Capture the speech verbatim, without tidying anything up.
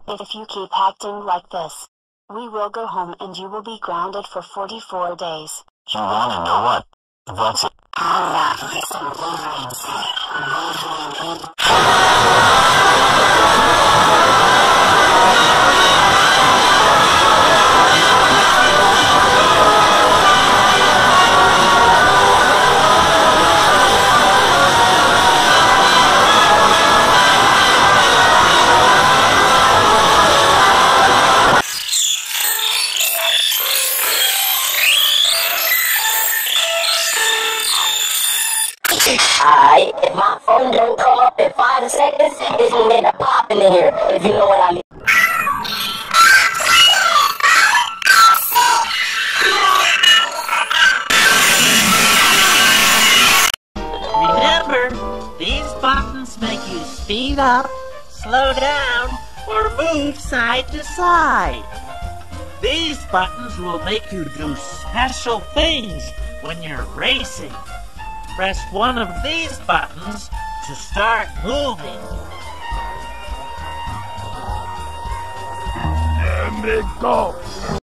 If you keep acting like this, we will go home and you will be grounded for forty-four days. You wanna know what? What's it? Alright, if my phone don't come up in five seconds, it's gonna get a popping in here, if you know what I mean. Remember, these buttons make you speed up, slow down, or move side to side. These buttons will make you do special things when you're racing. Press one of these buttons to start moving. Let me go.